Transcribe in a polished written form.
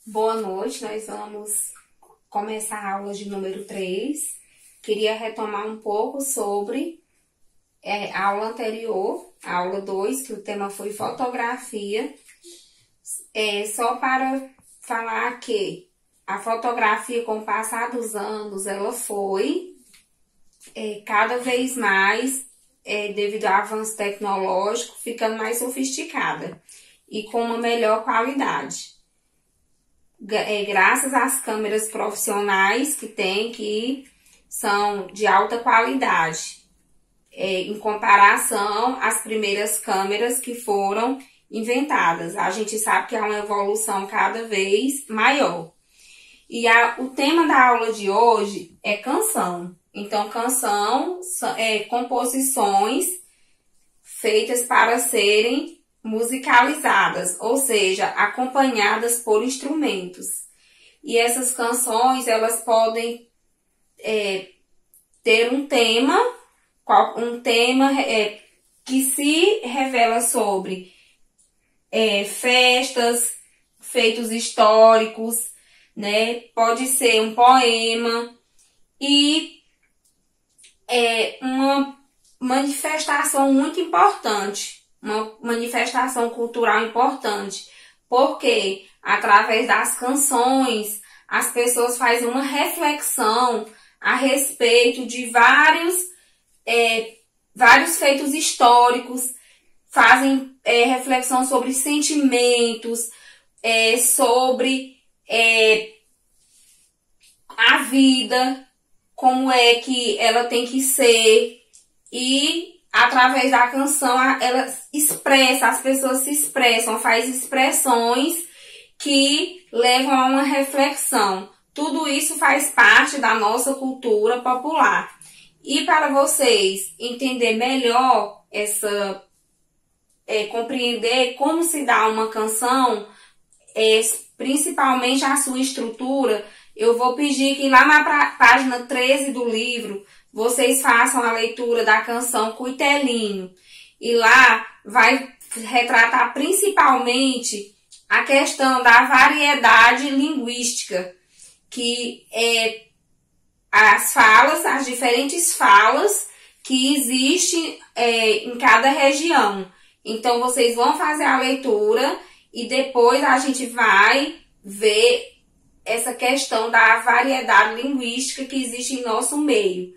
Boa noite, nós vamos começar a aula de número 3. Queria retomar um pouco sobre a aula anterior, a aula 2, que o tema foi fotografia. Só para falar que a fotografia, com o passar dos anos, ela foi cada vez mais, devido ao avanço tecnológico, ficando mais sofisticada e com uma melhor qualidade. Graças às câmeras profissionais que são de alta qualidade, em comparação às primeiras câmeras que foram inventadas. A gente sabe que há uma evolução cada vez maior. E o tema da aula de hoje é canção. Então, canção é composições feitas para serem musicalizadas, ou seja, acompanhadas por instrumentos. E essas canções, elas podem ter um tema que se revela sobre festas, feitos históricos, né? Pode ser um poema e uma manifestação muito importante, uma manifestação cultural importante, porque através das canções as pessoas fazem uma reflexão a respeito de vários feitos históricos, fazem reflexão sobre sentimentos, sobre a vida, como é que ela tem que ser, e através da canção ela expressa, as pessoas se expressam, faz expressões que levam a uma reflexão. Tudo isso faz parte da nossa cultura popular. E para vocês entender melhor compreender como se dá uma canção, principalmente a sua estrutura, eu vou pedir que lá na página 13 do livro vocês façam a leitura da canção Cuitelinho. E lá vai retratar principalmente a questão da variedade linguística, que é as diferentes falas que existem em cada região. Então, vocês vão fazer a leitura e depois a gente vai ver essa questão da variedade linguística que existe em nosso meio.